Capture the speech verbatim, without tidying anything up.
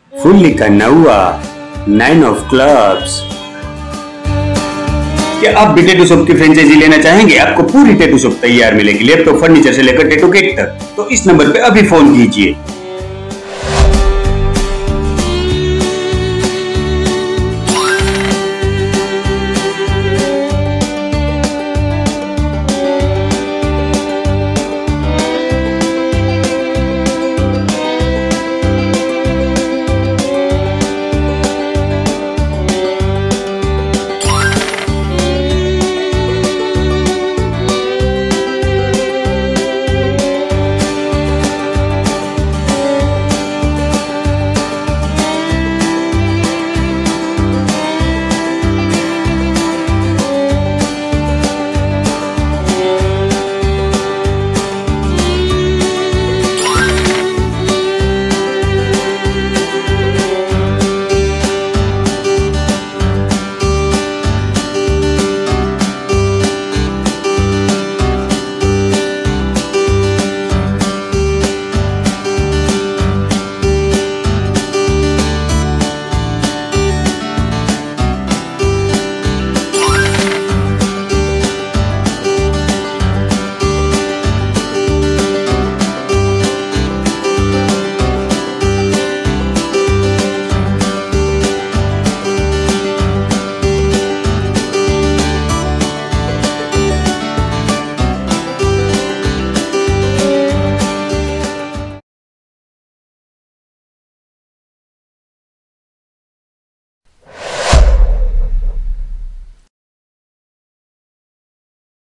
Fully का नौवा, nine of clubs. क्या आप भी टैटू शॉप की फ्रेंचाइजी लेना चाहेंगे? आपको पूरी टैटू शॉप तैयार मिलेगी, लैपटॉप, फर्नीचर से लेकर टैटू केक तक। तो इस नंबर पे अभी फोन कीजिए।